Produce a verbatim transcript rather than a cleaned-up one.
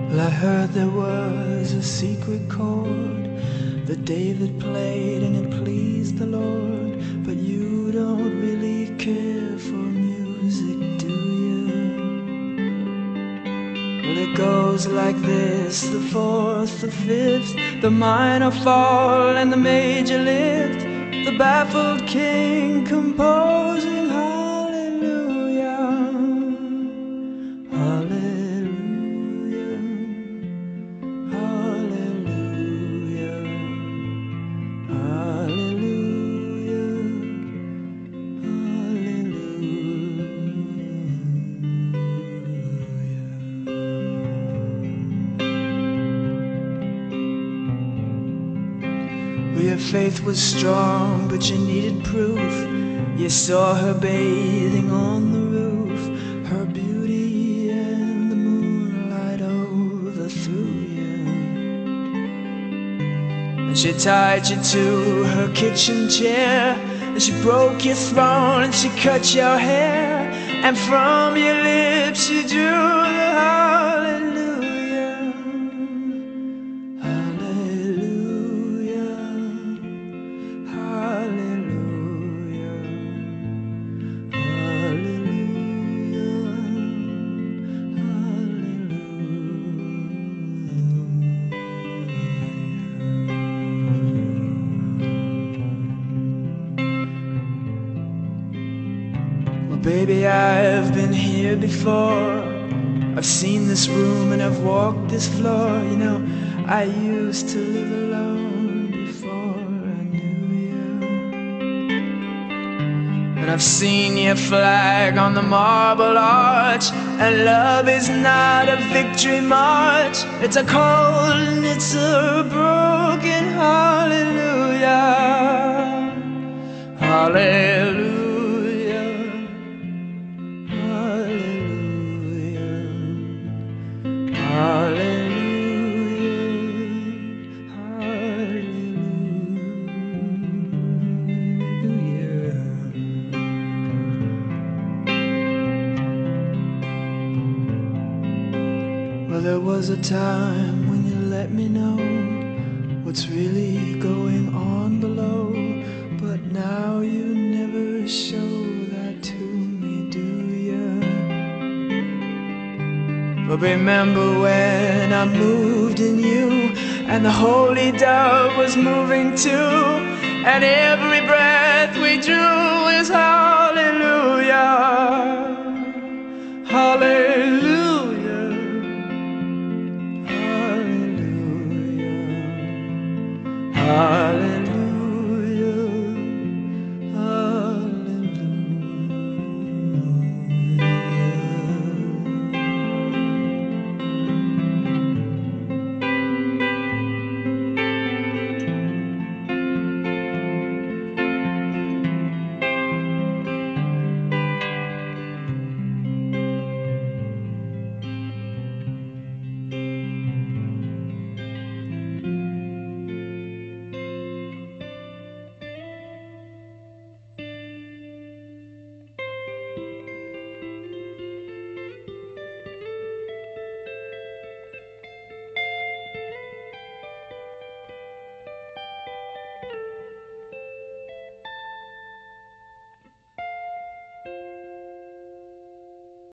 Well, I heard there was a secret chord that David played and it pleased the Lord. But you don't really care for music, do you? Well, it goes like this: the fourth, the fifth, the minor fall and the major lift, the baffled king composing hallelujah, hallelujah, hallelujah, hallelujah, hallelujah. Well, your faith was strong, but you needed proof. You saw her bathing on the roof, her beauty and the moonlight overthrew you. And she tied you to her kitchen chair, and she broke your throne and she cut your hair, and from your lips she drew the hallelujah, hallelujah, hallelujah, hallelujah, hallelujah. Well, baby, I've been here before. I've seen this room and I've walked this floor. You know, I used to live alone before I knew you. And I've seen your flag on the marble arch, and love is not a victory march. It's a cold and it's a broken hallelujah, hallelujah, hallelujah, hallelujah, hallelujah. Well, there was a time when you let me know what's really going on below, but now you never show that to me, do you? But remember when I moved in you, and the holy dove was moving too, and every breath we drew is hallelujah, hallelujah.